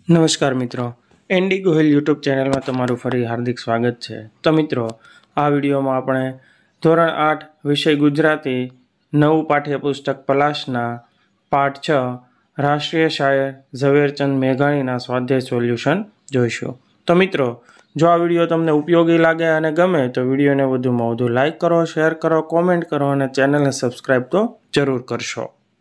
નમસ્કાર મિત્રો, ND Gohil YouTube ચેનલમાં તમારું ફરી હાર્દિક સ્વાગત છે। તો મિત્રો, આ વિડીયોમાં આપણે ધોરણ 8 વિષય ગુજરાતી નવું પાઠ્યપુસ્તક પલાશના પાઠ 6 રાષ્ટ્રીય શાયર ઝવેરચંદ મેઘાણીના સ્વાધ્યાય સોલ્યુશન જોઈશું। તો મિત્રો, જો આ વિડીયો તમને ઉપયોગી લાગે અને ગમે તો વિડીયોને વધુમાં વધુ લાઇક કરો, શેર કરો, કોમેન્ટ કરો અને ચેનલને સબસ્ક્રાઈબ તો જરૂર કરશો।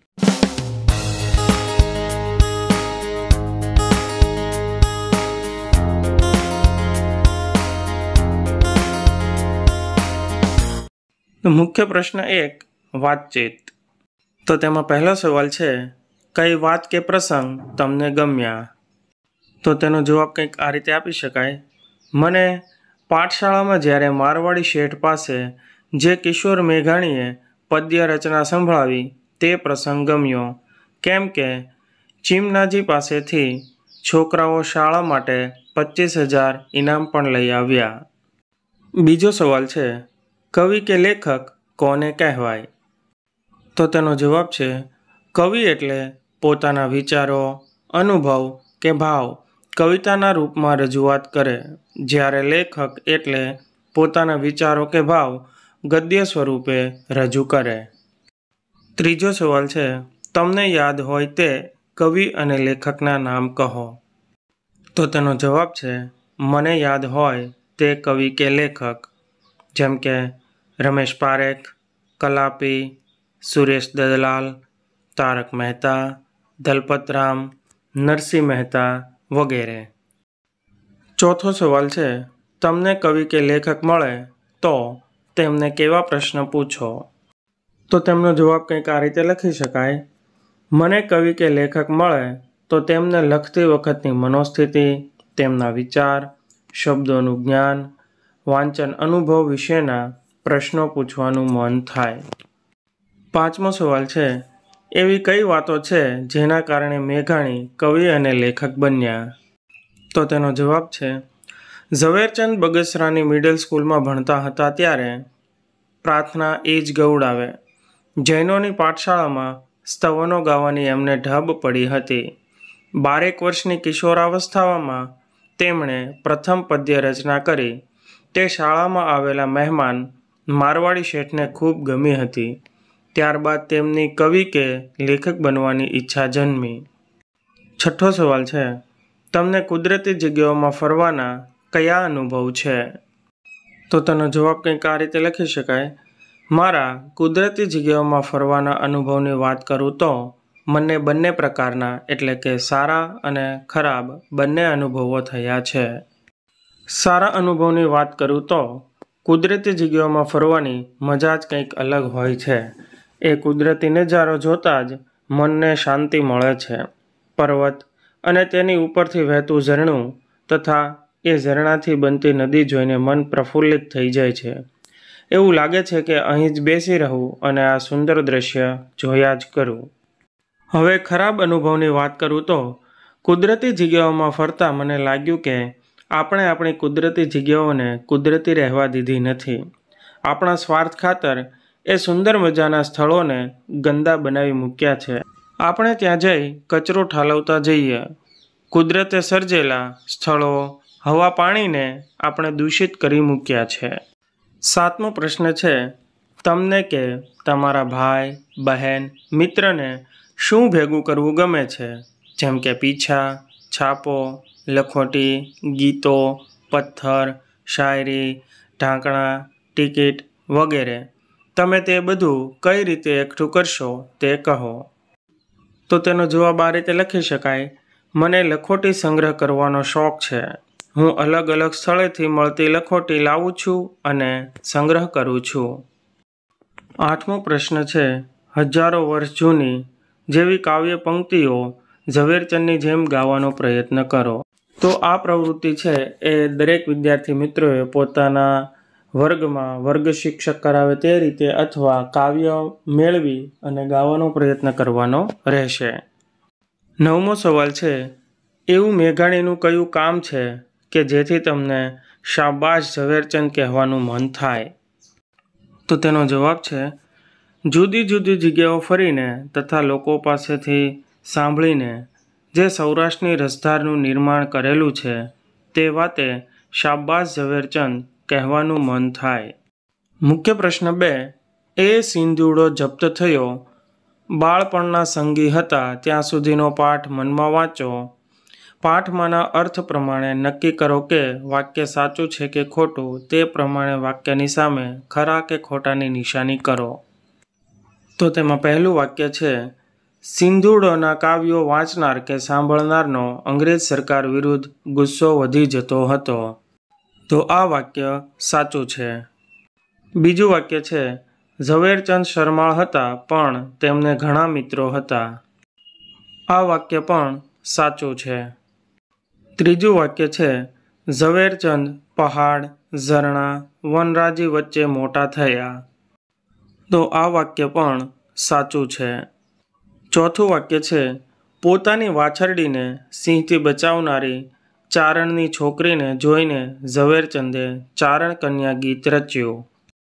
મુખ્ય પ્રશ્ન 1 વાતચીત। તો તેમાં પહેલો સવાલ છે, કઈ વાત કે પ્રસંગ તમને ગમ્યા? તો તેનો જવાબ કંઈક આ રીતે આપી શકાય, મને પાઠશાળામાં જ્યારે મારવાડી શેઠ પાસે જે કિશોર મેઘાણીએ પદ્ય રચના સંભળાવી તે પ્રસંગ ગમ્યો, કેમ કે ચીમનાજી પાસેથી છોકરાઓ શાળા માટે 25,000 ઇનામ પણ લઈ આવ્યા। બીજો સવાલ છે, કવિ કે લેખક કોને કહેવાય? તો તેનો જવાબ છે, કવિ એટલે પોતાના વિચારો, અનુભવ કે ભાવ કવિતાના રૂપમાં રજૂઆત કરે, જ્યારે લેખક એટલે પોતાના વિચારો કે ભાવ ગદ્ય સ્વરૂપે રજૂ કરે। ત્રીજો સવાલ છે, તમને યાદ હોય તે કવિ અને લેખકના નામ કહો। તો તેનો જવાબ છે, મને યાદ હોય તે કવિ કે લેખક જેમ કે રમેશ પારેખ, કલાપી, સુરેશ દલાલ, તારક મહેતા, દલપતરામ, નરસિંહ મહેતા વગેરે। ચોથો સવાલ છે, તમને કવિ કે લેખક મળે તો તેમને કેવા પ્રશ્ન પૂછો? તો તેમનો જવાબ કંઈક આ રીતે લખી શકાય, મને કવિ કે લેખક મળે તો તેમને લખતી વખતની મનોસ્થિતિ, તેમના વિચાર, શબ્દોનું જ્ઞાન, વાંચન અનુભવ વિશેના પ્રશ્નો પૂછવાનું મન થાય। પાંચમો સવાલ છે, એવી કઈ વાતો છે જેના કારણે મેઘાણી કવિ અને લેખક બન્યા? તો તેનો જવાબ છે, ઝવેરચંદ બગસરાની મિડલ સ્કૂલમાં ભણતા હતા ત્યારે પ્રાર્થના એ જ ગૌડાવે જૈનોની પાઠશાળામાં સ્તવનો ગાવાની એમને ઢબ પડી હતી। 12 વર્ષની કિશોરાવસ્થામાં તેમણે પ્રથમ પદ્ય રચના કરી, તે શાળામાં આવેલા મહેમાન મારવાડી શેઠને ખૂબ ગમી હતી। ત્યારબાદ તેમની કવિ કે લેખક બનવાની ઈચ્છા જન્મી। છઠ્ઠો સવાલ છે, તમને કુદરતી જગ્યાઓમાં ફરવાના કયા અનુભવ છે? તો તેનો જવાબ કંઈક આ રીતે લખી શકાય, મારા કુદરતી જગ્યાઓમાં ફરવાના અનુભવની વાત કરું તો મને બંને પ્રકારના એટલે કે સારા અને ખરાબ બંને અનુભવો થયા છે। સારા અનુભવની વાત કરું તો કુદરતી જગ્યાઓમાં ફરવાની મજા જ કંઈક અલગ હોય છે। એ કુદરતી નજારો જોતા જ મનને શાંતિ મળે છે। પર્વત અને તેની ઉપરથી વહેતું ઝરણું તથા એ ઝરણાથી બનતી નદી જોઈને મન પ્રફુલ્લિત થઈ જાય છે। એવું લાગે છે કે અહીં જ બેસી રહું અને આ સુંદર દ્રશ્ય જોયા જ કરું। હવે ખરાબ અનુભવની વાત કરું તો કુદરતી જગ્યાઓમાં ફરતા મને લાગ્યું કે આપણે આપણી કુદરતી જગ્યાઓને કુદરતી રહેવા દીધી નથી। આપણા સ્વાર્થ ખાતર એ સુંદર મજાના સ્થળોને ગંદા બનાવી મૂક્યા છે। આપણે ત્યાં જઈ કચરો ઠાલવતા જઈએ। કુદરતે સર્જેલા સ્થળો, હવા, પાણીને આપણે દૂષિત કરી મૂક્યા છે। સાતમો પ્રશ્ન છે, તમને કે તમારા ભાઈ, બહેન, મિત્રને શું ભેગું કરવું ગમે છે? જેમ કે પીછા, છાપો, લખોટી, ગીતો, પથ્થર, શાયરી, ઢાંકણા, ટિકિટ વગેરે। તમે તે બધું કઈ રીતે એકઠું કરશો તે કહો। તો તેનો જવાબ આ રીતે લખી શકાય, મને લખોટી સંગ્રહ કરવાનો શોખ છે। હું અલગ અલગ સ્થળેથી મળતી લખોટી લાવું છું અને સંગ્રહ કરું છું। આઠમો પ્રશ્ન છે, હજારો વર્ષ જૂની જેવી કાવ્ય પંક્તિઓ ઝવેરચંદની જેમ ગાવાનો પ્રયત્ન કરો। તો આ પ્રવૃત્તિ છે એ દરેક વિદ્યાર્થી મિત્રોએ પોતાના વર્ગમાં વર્ગ શિક્ષક કરાવે તે રીતે અથવા કાવ્ય મેળવી અને ગાવાનો પ્રયત્ન કરવાનો રહેશે। નવમો સવાલ છે, એવું મેઘાણીનું કયું કામ છે કે જેથી તમને શાબાશ ઝવેરચંદ કહેવાનું મન થાય? તો તેનો જવાબ છે, જુદી જુદી જગ્યાઓ ફરીને તથા લોકો પાસેથી સાંભળીને જે સૌરાષ્ટ્રની રસધારનું નિર્માણ કરેલું છે તે વાતે શાબાશ ઝવેરચંદ કહેવાનું મન થાય. મુખ્ય પ્રશ્ન 2. એ સિંધુડો જપ્ત થયો. બાળપણના સંગી હતા ત્યાં સુધીનો પાઠ મનમાં વાંચો. પાઠમાંના અર્થ પ્રમાણે નક્કી કરો કે વાક્ય સાચું છે કે ખોટું. તે પ્રમાણે વાક્યની સામે ખરા કે ખોટાની નિશાની કરો. તો તેમાં પહેલું વાક્ય છે, સિંધુડોના કાવ્યો વાંચનાર કે સાંભળનારનો અંગ્રેજ સરકાર વિરુદ્ધ ગુસ્સો વધી જતો હતો. તો આ વાક્ય સાચું છે. બીજું વાક્ય છે, ઝવેરચંદ શરમાળ હતા પણ તેમને ઘણા મિત્રો હતા. આ વાક્ય પણ સાચું છે. ત્રીજું વાક્ય છે, ઝવેરચંદ પહાડ, ઝરણા, વનરાજી વચ્ચે મોટા થયા. તો આ વાક્ય પણ સાચું છે. ચોથું વાક્ય છે, પોતાની વાછરડીને સિંહથી બચાવનારી ચારણની છોકરીને જોઈને ઝવેરચંદે ચારણ કન્યા ગીત રચ્યું.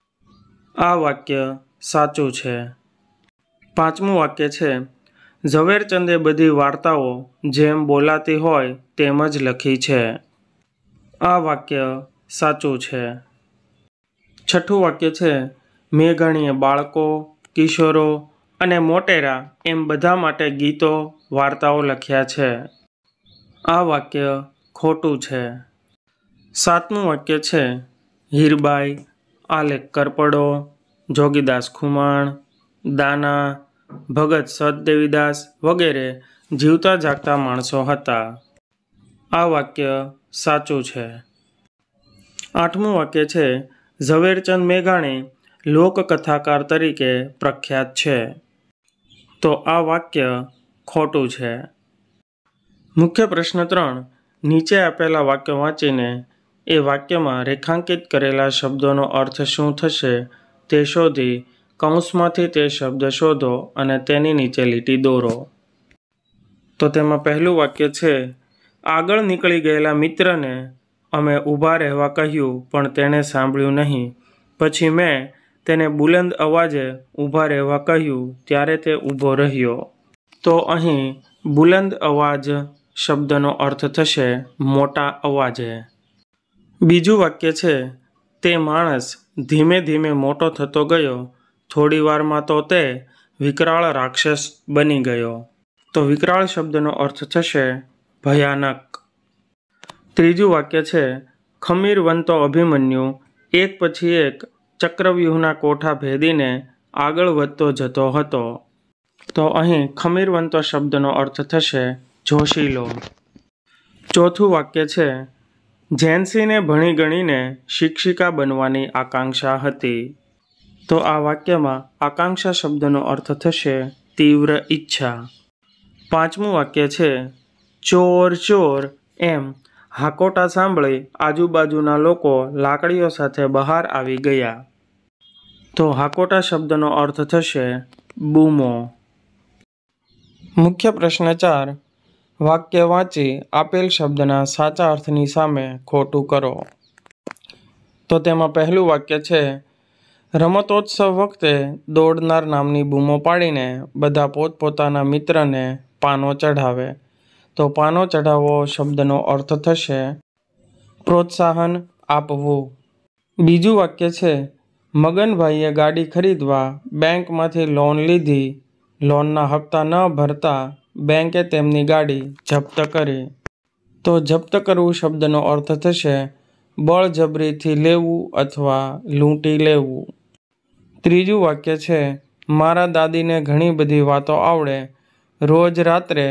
આ વાક્ય સાચું છે. પાંચમું વાક્ય છે, ઝવેરચંદે બધી વાર્તાઓ જેમ બોલાતી હોય તેમ જ લખી છે. આ વાક્ય સાચું છે. છઠ્ઠું વાક્ય છે, મેઘણીએ બાળકો, કિશોરો અને મોટેરા એમ બધા માટે ગીતો, વાર્તાઓ લખ્યા છે. આ વાક્ય ખોટું છે. સાતમું વાક્ય છે, હીરબાઈ, આલેખ કરપડો, જોગીદાસ ખુમાણ, દાના, ભગત સતદેવીદાસ વગેરે જીવતા જાગતા માણસો હતા. આ વાક્ય સાચું છે. આઠમું વાક્ય છે, ઝવેરચંદ મેઘાણી લોકકથાકાર તરીકે પ્રખ્યાત છે. તો આ વાક્ય ખોટું છે. મુખ્ય પ્રશ્ન 3. નીચે આપેલા વાક્ય વાંચીને એ વાક્યમાં રેખાંકિત કરેલા શબ્દોનો અર્થ શું થશે તે શોધી કૌંસમાંથી તે શબ્દ શોધો અને તેની નીચે લીટી દોરો. તો તેમાં પહેલું વાક્ય છે, આગળ નીકળી ગયેલા મિત્રને અમે ઊભા રહેવા કહ્યું પણ તેણે સાંભળ્યું નહીં. પછી મેં તેને બુલંદ અવાજે ઊભા રહેવા કહ્યું ત્યારે તે ઊભો રહ્યો. તો અહીં બુલંદ અવાજ શબ્દનો અર્થ થશે મોટા અવાજે. બીજું વાક્ય છે, તે માણસ ધીમે ધીમે મોટો થતો ગયો. થોડી વારમાં તો તે વિકરાળ રાક્ષસ બની ગયો. તો વિકરાળ શબ્દનો અર્થ થશે ભયાનક. ત્રીજું વાક્ય છે, ખમીરવંતો અભિમન્યુ એક પછી એક ચક્રવ્યૂહના કોઠા ભેદીને આગળ વધતો જતો હતો. તો અહીં ખમીરવંતો શબ્દનો અર્થ થશે જોશીલો. ચોથું વાક્ય છે, ઝેન્સીને ભણી ગણીને શિક્ષિકા બનવાની આકાંક્ષા હતી. તો આ વાક્યમાં આકાંક્ષા શબ્દનો અર્થ થશે તીવ્ર ઈચ્છા. પાંચમું વાક્ય છે, ચોર ચોર એમ હાકોટા સાંભળી આજુબાજુના લોકો લાકડીઓ સાથે બહાર આવી ગયા. તો હાકોટા શબ્દનો અર્થ થશે બૂમો. મુખ્ય પ્રશ્ન 4. વાક્ય વાંચી આપેલ શબ્દના સાચા અર્થની સામે ખોટું કરો. તો તેમાં પહેલું વાક્ય છે, રમતોત્સવ વખતે દોડનાર નામની બૂમો પાડીને બધા પોતપોતાના મિત્રને પાનો ચઢાવે. તો પાનો ચઢાવવો શબ્દનો અર્થ થશે પ્રોત્સાહન આપવું. બીજું વાક્ય છે, મગનભાઈએ ગાડી ખરીદવા બેંકમાંથી લોન લીધી. લોનના હપ્તા ન ભરતા બેંકે તેમની ગાડી જપ્ત કરી. તો જપ્ત કરવું શબ્દનો અર્થ થશે બળજબરીથી લેવું અથવા લૂંટી લેવું. ત્રીજું વાક્ય છે, મારા દાદીને ઘણી બધી વાતો આવડે. રોજ રાત્રે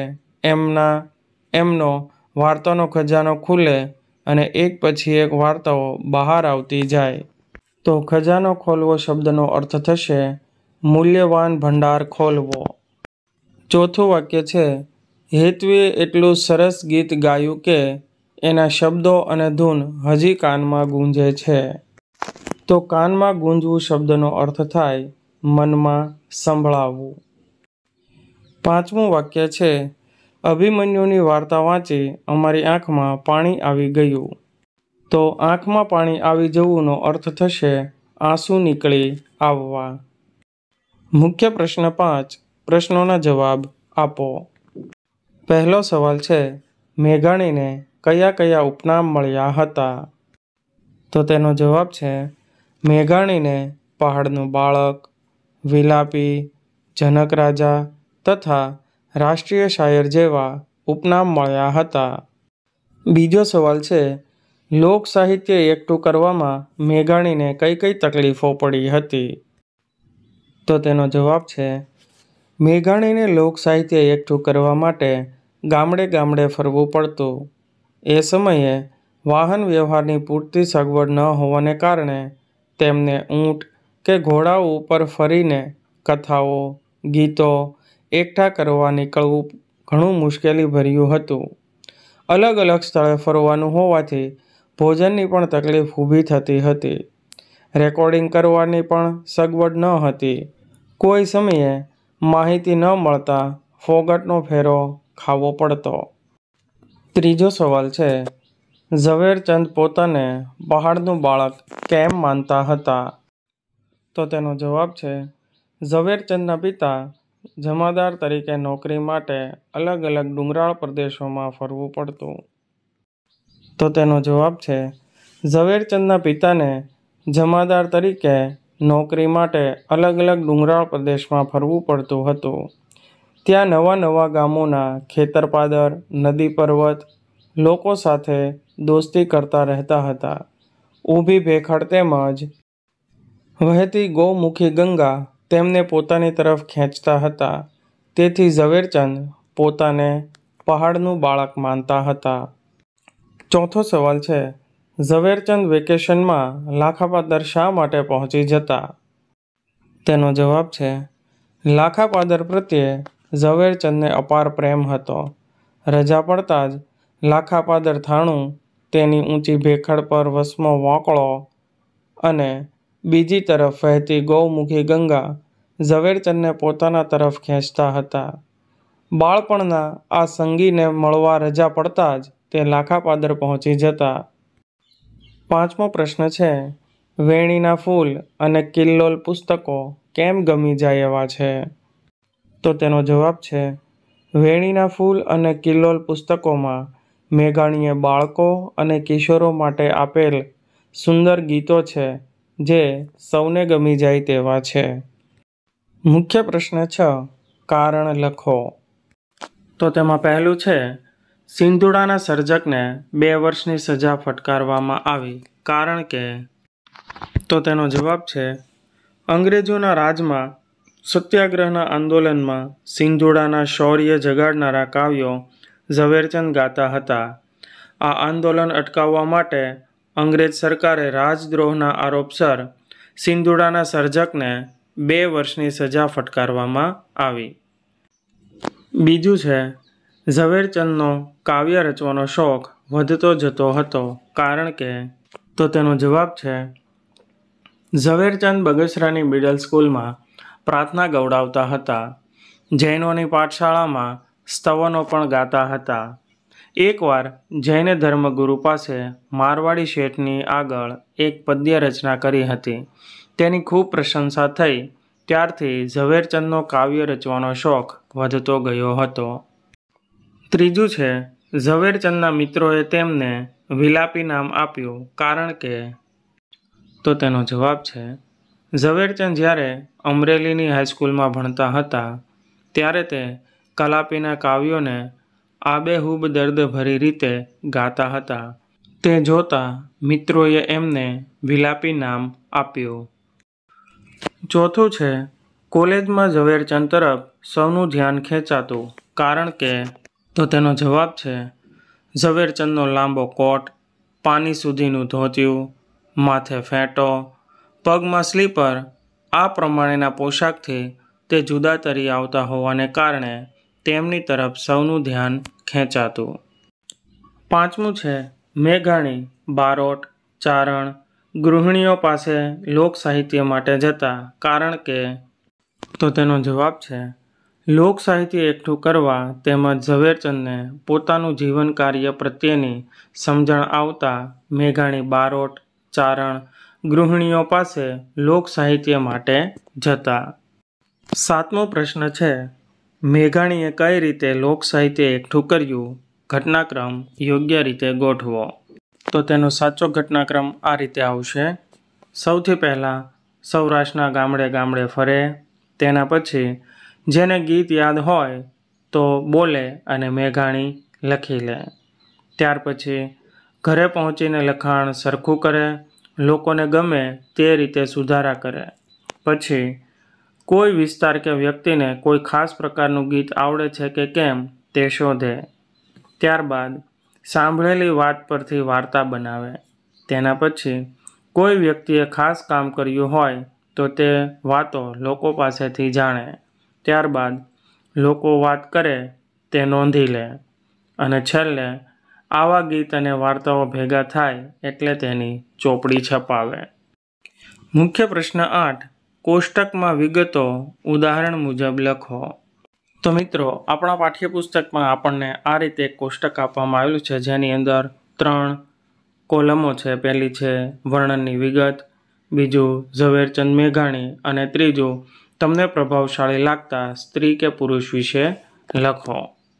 એમનો વાર્તાનો ખજાનો ખુલે અને એક પછી એક વાર્તાઓ બહાર આવતી જાય. તો ખજાનો ખોલવો શબ્દનો અર્થ થશે મૂલ્યવાન ભંડાર ખોલવો. ચોથું વાક્ય છે, હેત્વીએ એટલું સરસ ગીત ગાયું કે એના શબ્દો અને ધૂન હજી કાનમાં ગૂંજે છે. તો કાનમાં ગૂંજવું શબ્દનો અર્થ થાય મનમાં સંભળાવવું. પાંચમું વાક્ય છે, અભિમન્યુની વાર્તા વાંચી અમારી આંખમાં પાણી આવી ગયું. તો આંખમાં પાણી આવી જવુંનો અર્થ થશે આંસુ નીકળી આવવા. મુખ્ય પ્રશ્ન 5. પ્રશ્નોના જવાબ આપો. પહેલો સવાલ છે, મેઘાણીને કયા કયા ઉપનામ મળ્યા હતા? તો તેનો જવાબ છે, મેઘાણીને પહાડનું બાળક, વિલાપી, જનક રાજા તથા રાષ્ટ્રીય શાયર જેવા ઉપનામ મળ્યા હતા. બીજો સવાલ છે, લોક સાહિત્ય એકઠું કરવામાં મેઘાણીને કઈ કઈ તકલીફો પડી હતી? તો તેનો જવાબ છે, મેઘાણીને લોક સાહિત્ય એકઠું કરવા માટે ગામડે ગામડે ફરવું પડતું. એ સમયે વાહન વ્યવહારની પૂરતી સગવડ ન હોવાને કારણે તેમને ઊંટ કે ઘોડાઓ ઉપર ફરીને કથાઓ, ગીતો એકઠા કરવા નીકળવું ઘણું મુશ્કેલીભર્યું હતું. અલગ અલગ સ્થળે ફરવાનું હોવાથી ભોજનની પણ તકલીફ ઊભી થતી હતી. રેકોર્ડિંગ કરવાની પણ સગવડ ન હતી. કોઈ સમયે માહિતી ન મળતા ફોગટનો ફેરો ખાવો પડતો. ત્રીજો સવાલ છે, ઝવેરચંદ પોતાને પહાડનું બાળક કેમ માનતા હતા? તો તેનો જવાબ છે, ઝવેરચંદના પિતા જમાદાર તરીકે નોકરી માટે અલગ અલગ ડુંગરાળ પ્રદેશોમાં ફરવું પડતું. તો તેનો જવાબ છે, ઝવેરચંદના પિતાને જમાદાર તરીકે નોકરી માટે અલગ અલગ ડુંગરાળ પ્રદેશમાં ફરવું પડતું હતું. ત્યાં નવા નવા ગામોના ખેતરપાદર, નદી પર્વત લોકો સાથે દોસ્તી કરતા રહેતા હતા. ઊભી ભેખડ તેમજ વહેતી ગૌમુખી ગંગા તેમને પોતાની તરફ ખેંચતા હતા. તેથી ઝવેરચંદ પોતાને પહાડનું બાળક માનતા હતા. ચોથો સવાલ છે, ઝવેરચંદ વેકેશનમાં લાખાપાદર શા માટે પહોંચી જતા? તેનો જવાબ છે, લાખાપાદર પ્રત્યે ઝવેરચંદને અપાર પ્રેમ હતો. રજા પડતા જ લાખાપાદર થાણું તેની ઊંચી ભેખડ પર વસમો વોંકળો અને બીજી તરફ વહેતી ગૌમુખી ગંગા ઝવેરચંદને પોતાના તરફ ખેંચતા હતા. બાળપણના આ સંગીને મળવા રજા પડતા જ તે લાખાપાદર પહોંચી જતા. પાંચમો પ્રશ્ન છે, વેણીના ફૂલ અને કિલ્લોલ પુસ્તકો કેમ ગમી જાય એવા છે? તો તેનો જવાબ છે, વેણીના ફૂલ અને કિલ્લોલ પુસ્તકોમાં મેઘાણીએ બાળકો અને કિશોરો માટે આપેલ સુંદર ગીતો છે જે સૌને ગમી જાય તેવા છે. મુખ્ય પ્રશ્ન 6, કારણ લખો. તો તેમાં પહેલું છે, સિંધુડાના સર્જકને 2 વર્ષની સજા ફટકારવામાં આવી. કારણ કે? તો તેનો જવાબ છે, અંગ્રેજોના રાજમાં સત્યાગ્રહના આંદોલનમાં સિંધુડાના શૌર્ય જગાડનારા કાવ્યો ઝવેરચંદ ગાતા હતા. આ આંદોલન અટકાવવા માટે અંગ્રેજ સરકારે રાજદ્રોહના આરોપસર સિંધુડાના સર્જકને 2 વર્ષની સજા ફટકારવામાં આવી. બીજું છે, ઝવેરચંદનો કાવ્ય રચવાનો શોખ વધતો જતો હતો. કારણ કે? તો તેનો જવાબ છે, ઝવેરચંદ બગસરાની મિડલ સ્કૂલમાં પ્રાર્થના ગવડાવતા હતા. જૈનોની પાઠશાળામાં સ્તવનો પણ ગાતા હતા. એકવાર જૈન ધર્મગુરુ પાસે મારવાડી શેઠની આગળ એક પદ્ય રચના કરી હતી. તેની ખૂબ પ્રશંસા થઈ. ત્યારથી ઝવેરચંદનો કાવ્ય રચવાનો શોખ વધતો ગયો હતો. ત્રીજું છે, ઝવેરચંદના મિત્રોએ તેમને વિલાપી નામ આપ્યું. કારણ કે? તો તેનો જવાબ છે, ઝવેરચંદ જ્યારે અમરેલીની હાઈસ્કૂલમાં ભણતા હતા ત્યારે તે કલાપીના કાવ્યોને આબેહૂબ દર્દભરી રીતે ગાતા હતા. તે જોતા મિત્રોએ એમને વિલાપી નામ આપ્યું. ચોથું છે, કોલેજમાં ઝવેરચંદ તરફ સૌનું ધ્યાન ખેંચાતું. કારણ કે? તો તેનો જવાબ છે, ઝવેરચંદનો લાંબો કોટ, પાની સુધીનું ધોતિયું, માથે ફેંટો, પગમાં સ્લીપર આ પ્રમાણેના પોશાકથી તે જુદા તરી આવતા હોવાને કારણે તેમની તરફ સૌનું ધ્યાન ખેંચાતું. પાંચમું છે, મેઘાણી બારોટ, ચારણ, ગૃહિણીઓ પાસે લોક સાહિત્ય માટે જતા. કારણ કે? તો તેનો જવાબ છે, લોક સાહિત્ય એકઠું કરવા તેમજ ઝવેરચંદને પોતાનું જીવન કાર્ય પ્રત્યેની સમજણ આવતા મેઘાણી બારોટ, ચારણ, ગૃહિણીઓ પાસે લોક સાહિત્ય માટે જતા. સાતમો પ્રશ્ન છે, મેઘાણીએ કઈ રીતે લોકસાહિત્ય એકઠું કર્યું? ઘટનાક્રમ યોગ્ય રીતે ગોઠવો. તો તેનો સાચો ઘટનાક્રમ આ રીતે આવશે. સૌથી પહેલાં સૌરાષ્ટ્રના ગામડે ગામડે ફરે, તેના પછી જેને ગીત યાદ હોય તો બોલે અને મેઘાણી લખી લે. ત્યાર પછી ઘરે પહોંચીને લખાણ સરખું કરે, લોકોને ગમે તે રીતે સુધારા કરે. પછી કોઈ વિસ્તાર કે વ્યક્તિને કોઈ ખાસ પ્રકારનું ગીત આવડે છે કે કેમ તે શોધે. ત્યારબાદ સાંભળેલી વાત પરથી વાર્તા બનાવે. તેના પછી કોઈ વ્યક્તિએ ખાસ કામ કર્યું હોય તો તે વાતો લોકો પાસેથી જાણે. ત્યારબાદ લોકો વાત કરે તે નોંધી લે. અને છેલ્લે આવા ગીત અને વાર્તાઓ ભેગા થાય એટલે તેની ચોપડી છપાવે. મુખ્ય પ્રશ્ન 8. કોષ્ટકમાં વિગતો ઉદાહરણ મુજબ લખો. તો મિત્રો, આપણા પાઠ્યપુસ્તકમાં આપણને આ રીતે એક કોષ્ટક આપવામાં આવેલું છે, જેની અંદર 3 કોલમો છે. પહેલી છે વર્ણનની વિગત, બીજું ઝવેરચંદ મેઘાણી અને ત્રીજું તમને પ્રભાવશાળી લાગતા સ્ત્રી કે પુરુષ વિશે લખો.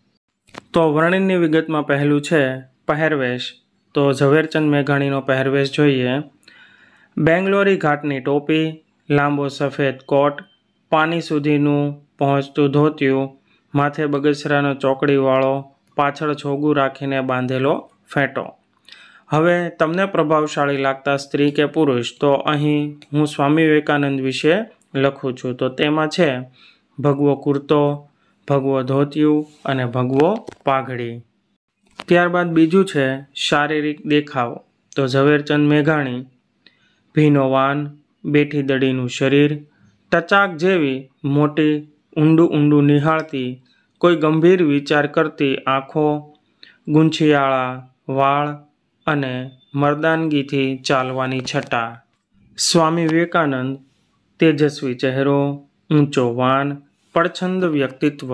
તો વર્ણનની વિગતમાં પહેલું છે પહેરવેશ. તો ઝવેરચંદ મેઘાણીનો પહેરવેશ જોઈએ. બેંગ્લોરી ઘાટની ટોપી, લાંબો સફેદ કોટ, પાની સુધીનું પહોંચતું ધોતિયું, માથે બગસરાનો ચોકડીવાળો, પાછળ છોગું રાખીને બાંધેલો ફેંટો. હવે તમને પ્રભાવશાળી લાગતા સ્ત્રી કે પુરુષ, તો અહીં હું સ્વામી વિવેકાનંદ વિશે લખું છું. તો તેમાં છે ભગવો કુર્તો, ભગવો ધોતિયું અને ભગવો પાઘડી. ત્યારબાદ બીજું છે શારીરિક દેખાવ. તો ઝવેરચંદ મેઘાણી ભીનો વાન, બેઠી દડીનું શરીર, ટચાક જેવી મોટી ઊંડું ઊંડું નિહાળતી, કોઈ ગંભીર વિચાર કરતી આંખો, ગૂંછિયાળા વાળ અને મર્દાનગીથી ચાલવાની છટા. સ્વામી વિવેકાનંદ તેજસ્વી ચહેરો, ઊંચો વાન, પડછંદ વ્યક્તિત્વ.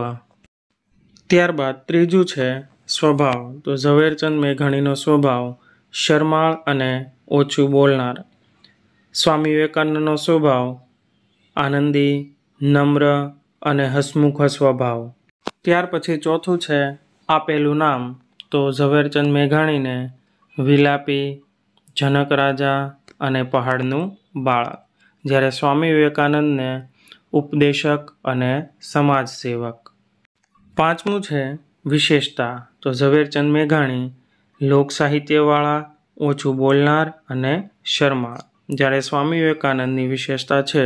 ત્યારબાદ ત્રીજું છે સ્વભાવ. તો ઝવેરચંદ મેઘાણીનો સ્વભાવ શરમાળ અને ઓછું બોલનાર. સ્વામી વિવેકાનંદનો સ્વભાવ આનંદી, નમ્ર અને હસમુખ સ્વભાવ. ત્યાર પછી ચોથું છે આપેલું નામ. તો ઝવેરચંદ મેઘાણીને વિલાપી, જનક રાજા અને પહાડનું બાળક, જ્યારે સ્વામી વિવેકાનંદને ઉપદેશક અને સમાજ સેવક. પાંચમું છે વિશેષતા. તો ઝવેરચંદ મેઘાણી લોકસાહિત્યવાળા, ઓછું બોલનાર અને શરમાળ, જ્યારે સ્વામી વિવેકાનંદની વિશેષતા છે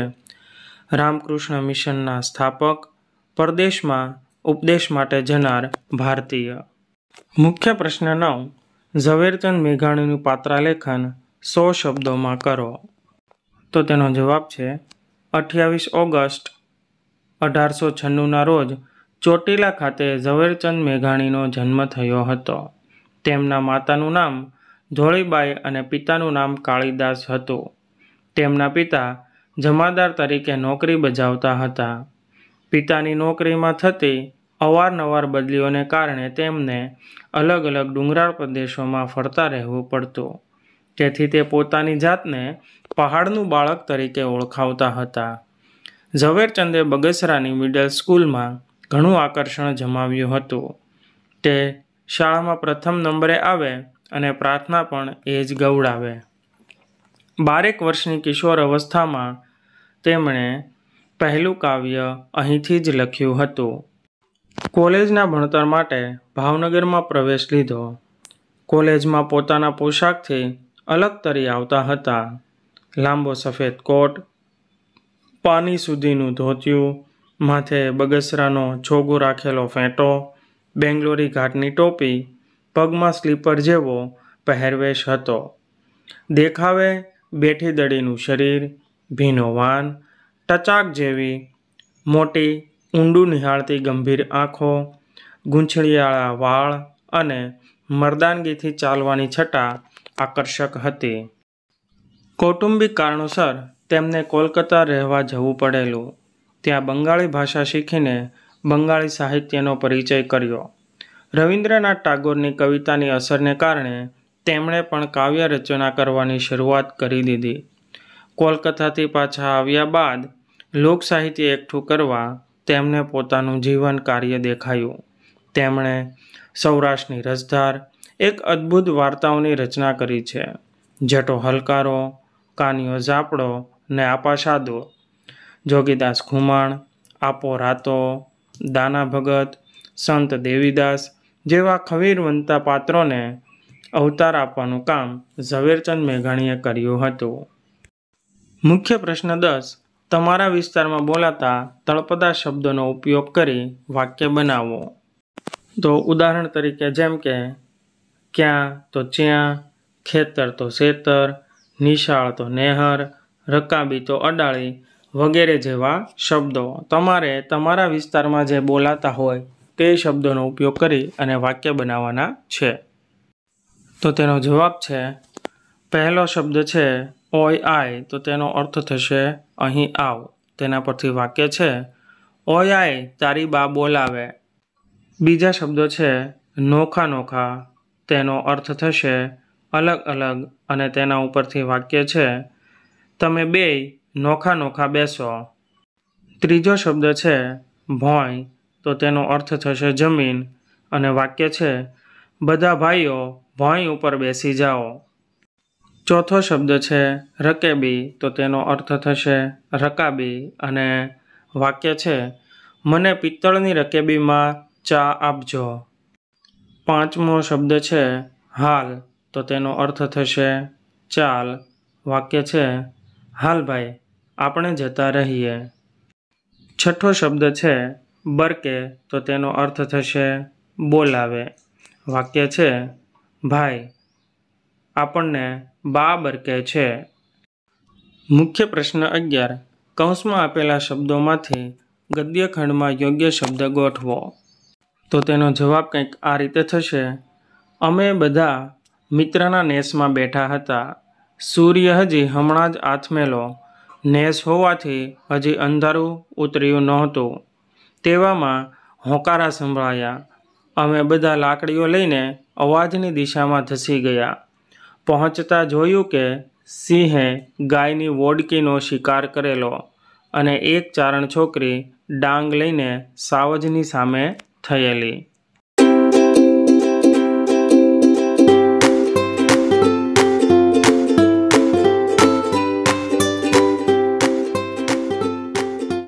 રામકૃષ્ણ મિશનના સ્થાપક, પરદેશમાં ઉપદેશ માટે જનાર ભારતીય. મુખ્ય પ્રશ્ન 9. ઝવેરચંદ મેઘાણીનું પાત્રાલેખન 100 શબ્દોમાં કરો. તો તેનો જવાબ છે 28 ઓગસ્ટ 1896ના રોજ ચોટીલા ખાતે ઝવેરચંદ મેઘાણીનો જન્મ થયો હતો. તેમના માતાનું નામ ધોળીબાઈ અને પિતાનું નામ કાળીદાસ હતું. તેમના પિતા જમાદાર તરીકે નોકરી બજાવતા હતા. પિતાની નોકરીમાં થતી અવારનવાર બદલીઓને કારણે તેમને અલગ અલગ ડુંગરાળ પ્રદેશોમાં ફરતા રહેવું પડતું. તેથી તે પોતાની જાતને પહાડનું બાળક તરીકે ઓળખાવતા હતા. ઝવેરચંદે બગસરાની મિડલ સ્કૂલમાં ઘણું આકર્ષણ જમાવ્યું હતું. તે શાળામાં પ્રથમ નંબરે આવે અને પ્રાર્થના પણ એ જ ગવડાવે. 12 વર્ષની કિશોર અવસ્થામાં તેમણે પહેલું કાવ્ય અહીંથી જ લખ્યું હતું. કોલેજના ભણતર માટે ભાવનગરમાં પ્રવેશ લીધો. કોલેજમાં પોતાના પોશાકથી અલગ તરી આવતા હતા. લાંબો સફેદ કોટ, પાની સુધીનું ધોતિયું, માથે બગસરાનો છોગો રાખેલો ફેંટો, બેંગ્લોરી ઘાટની ટોપી, પગમાં સ્લીપર જેવો પહેરવેશ હતો. દેખાવે બેઠી દડીનું શરીર, ભીનો વાન, ટચાક જેવી મોટી ઊંડું નિહાળતી ગંભીર આંખો, ગૂંછળિયાળા વાળ અને મર્દાનગીથી ચાલવાની છટા આકર્ષક હતી. કૌટુંબિક કારણોસર તેમને કોલકાતા રહેવા જવું પડેલું. ત્યાં બંગાળી ભાષા શીખીને બંગાળી સાહિત્યનો પરિચય કર્યો. રવિન્દ્રનાથ ટાગોરની કવિતાની અસરને કારણે તેમણે પણ કાવ્ય રચના કરવાની શરૂઆત કરી દીધી. કોલકાતાથી પાછા આવ્યા બાદ લોકસાહિત્ય એકઠું કરવા તેમને પોતાનું જીવન કાર્ય દેખાયું. તેમણે સૌરાષ્ટ્રની રસધાર એક અદ્ભુત વાર્તાઓની રચના કરી છે. જટો હલકારો, કાનિયો ઝાપડો ને આપા સાદો, જોગીદાસ ખુમાણ, આપો રાતો, દાના ભગત, સંત દેવીદાસ જેવા ખવીરવંતા પાત્રોને અવતાર આપવાનું કામ ઝવેરચંદ મેઘાણીએ કર્યું હતું. મુખ્ય પ્રશ્ન 10. તમારા વિસ્તારમાં બોલાતા તળપદા શબ્દોનો ઉપયોગ કરી વાક્ય બનાવો. તો ઉદાહરણ તરીકે જેમ કે ક્યાં તો ચ્યાં, ખેતર તો શેતર, નિશાળ તો નેહર, રકાબી તો અડાળી વગેરે જેવા શબ્દો તમારે તમારા વિસ્તારમાં જે બોલાતા હોય તે શબ્દોનો ઉપયોગ કરી અને વાક્ય બનાવવાના છે. તો તેનો જવાબ છે, પહેલો શબ્દ છે ઓય આય, તો તેનો અર્થ થશે અહીં આવ. તેના પરથી વાક્ય છે ઓય આય તારી બા બોલાવે. બીજા શબ્દો છે નોખા નોખા, તેનો અર્થ થશે અલગ અલગ અને તેના ઉપરથી વાક્ય છે તમે બેય નોખા નોખા બેસો. ત્રીજો શબ્દ છે ભોંય, તો તેનો અર્થ થશે જમીન અને વાક્ય છે બધા ભાઈઓ ભોંય ઉપર બેસી જાઓ. ચોથો શબ્દ છે રકેબી, તો તેનો અર્થ થશે રકાબી અને વાક્ય છે મને પિત્તળની રકેબીમાં ચા આપજો. પાંચમો શબ્દ છે હાલ, તો તેનો અર્થ થશે ચાલ. વાક્ય છે હાલ ભાઈ આપણે જતા રહીએ. છઠ્ઠો શબ્દ છે બરકે, તો તેનો અર્થ થશે બોલાવે. વાક્ય છે ભાઈ આપણને બા બરકે છે. મુખ્ય પ્રશ્ન 11. કૌંસમાં આપેલા શબ્દોમાંથી ગદ્યખંડમાં યોગ્ય શબ્દ ગોઠવો. તો તેનો જવાબ કંઈક આ રીતે થશે. અમે બધા મિત્રના નેસમાં બેઠા હતા. સૂર્ય હજી હમણાં જ આથમેલો. નેસ હોવાથી હજી અંધારું ઉતર્યું નહોતું. તેવામાં હોંકારા સંભળાયા. અમે બધા લાકડીઓ લઈને અવાજની દિશામાં ધસી ગયા. પહોંચતા જોયું કે સિંહે ગાયની વોડકીનો શિકાર કરેલો અને એક ચારણ છોકરી ડાંગ લઈને સાવજની સામે થયેલી.